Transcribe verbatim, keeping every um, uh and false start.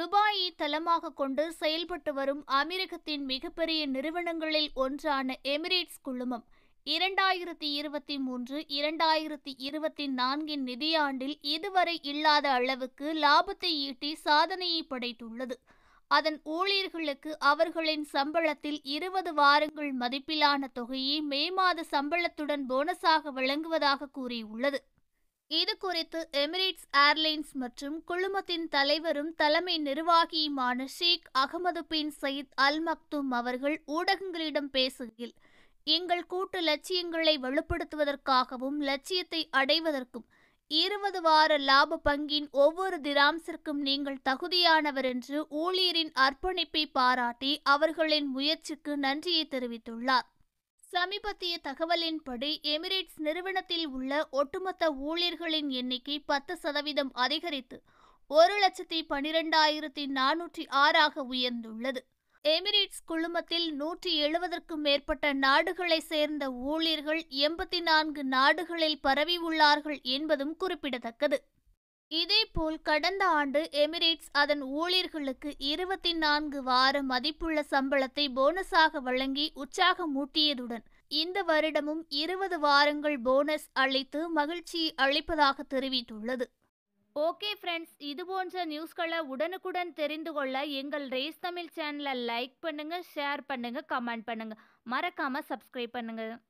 துபாயை தளமாக கொண்டு செயல்பட்டு வரும் அமெரிக்கத்தின் மிகப்பெரிய நிறுவனங்களில் ஒன்றான எமிரேட்ஸ் குழுமம் இரண்டாயிரத்தி இருபத்தி மூன்று இரண்டாயிரத்தி இருபத்தி நான்கின் நிதியாண்டில் இதுவரை இல்லாத அளவுக்கு லாபத்தை ஈட்டி சாதனையை படைத்துள்ளது. அதன் ஊழியர்களுக்கு அவர்களின் சம்பளத்தில் இருபது வாரங்கள் மதிப்பிலான தொகையை மே மாத சம்பளத்துடன் போனஸாக வழங்குவதாக கூறியுள்ளது. இது குறித்து எமிரேட்ஸ் ஏர்லைன்ஸ் மற்றும் குழுமத்தின் தலைவரும் தலைமை நிர்வாகியுமான Sheikh Ahmed bin Saeed Al Maktoum அவர்கள் ஊடகங்களிடம் பேசுகையில், எங்கள் கூட்டு லட்சியங்களை வலுப்படுத்துவதற்காகவும் லட்சியத்தை அடைவதற்கும் இருபது வார லாப பங்கின் ஒவ்வொரு திராம்சிற்கும் நீங்கள் தகுதியானவர் என்று ஊழியரின் அர்ப்பணிப்பை பாராட்டி அவர்களின் முயற்சிக்கு நன்றியை தெரிவித்துள்ளார். சமீபத்திய தகவலின்படி எமிரேட்ஸ் நிறுவனத்தில் உள்ள ஒட்டுமொத்த ஊழியர்களின் எண்ணிக்கை பத்து சதவீதம் அதிகரித்து ஒரு லட்சத்தி பனிரெண்டாயிரத்தி நானூற்றி ஆறாக உயர்ந்துள்ளது. எமிரேட்ஸ் குழுமத்தில் நூற்றி எழுபதற்கும் மேற்பட்ட நாடுகளை சேர்ந்த ஊழியர்கள் எண்பத்தி நான்கு நாடுகளில் பரவி உள்ளார்கள் என்பதும் குறிப்பிடத்தக்கது. இதேபோல் கடந்த ஆண்டு எமிரேட்ஸ் அதன் ஊழியர்களுக்கு இருபத்தி நான்கு வார மதிப்புள்ள சம்பளத்தை போனஸாக வழங்கி உற்சாகமூட்டியதுடன் இந்த வருடமும் இருபது வாரங்கள் போனஸ் அளித்து மகிழ்ச்சியை அளிப்பதாக தெரிவித்துள்ளது. ஓகே ஃப்ரெண்ட்ஸ், இது போன்ற நியூஸ்களை உடனுக்குடன் தெரிந்து கொள்ள எங்கள் ரேஸ் தமிழ் சேனலை லைக் பண்ணுங்க, ஷேர் பண்ணுங்க, கமெண்ட் பண்ணுங்க, மறக்காம சப்ஸ்கிரைப் பண்ணுங்க.